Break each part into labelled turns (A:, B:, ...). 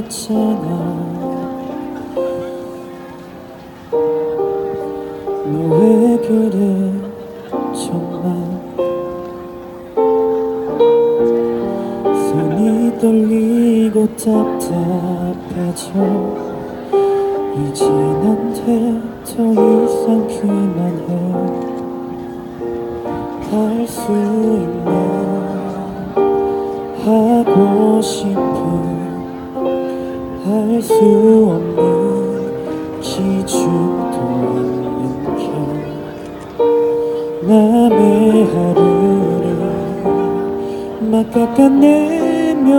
A: 같잖아. 너 왜 그래 정말. 손이 떨리고 답답해져. 이제 난데 더 이상 그만해. 할 수 있는 하고 싶은 할 수 없는 기죽도 있는 게 남의 하루를 막 깎아내며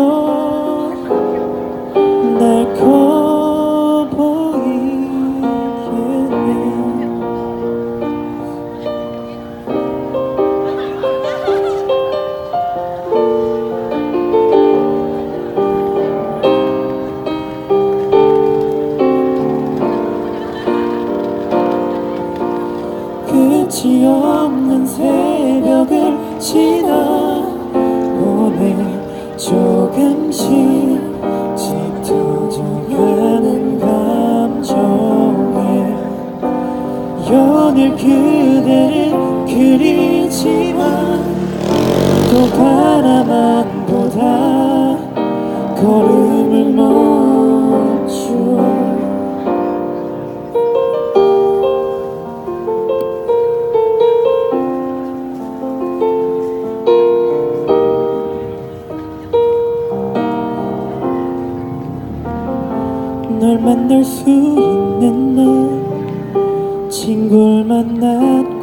A: 날 커 보이게 해. 끝이 없는 새벽을 지나 오늘 조금씩 짙어져가는 감정에 연일 그대를 그리지만 또 바라만 보다 걸음을 멈춰. 널 만날 수 있는 날 친구를 만났고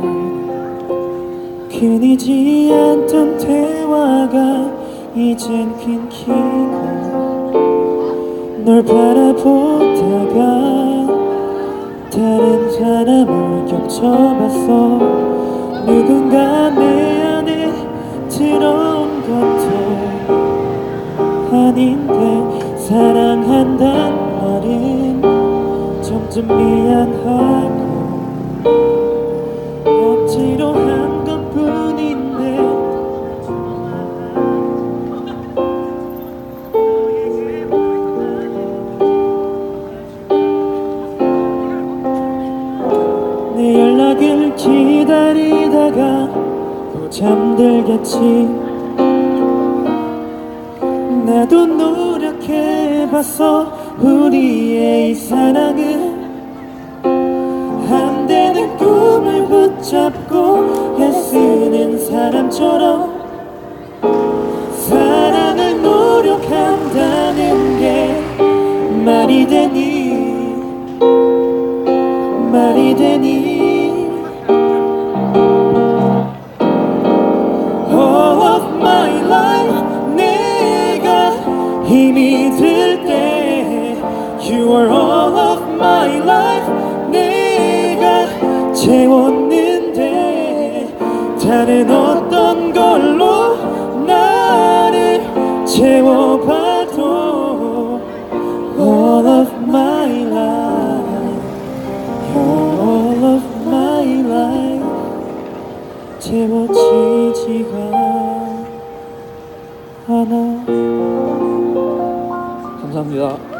A: 끊이지 않던 대화가 이젠 끊기고 널 바라보다가 다른 사람을 겹쳐봤어. 누군가 내 안에 들어온 것도 아닌데 사랑한단 말은 점점 미안하고 억지로 한 것뿐인데 내 연락을 기다리다가 또 잠들겠지. 나도 노력해봤어. 우리의 이 사랑은 안 되는 꿈을 붙잡고 애쓰는 사람처럼 사랑을 노력한다는 게 말이 되니 말이 되니. All of my life 힘이 들 때 You are all of my life 내가 채웠는데 다른 어떤 걸로 나를 채워봐도 All of my life All of my life 채워지지가 않아.
B: 감사합니다.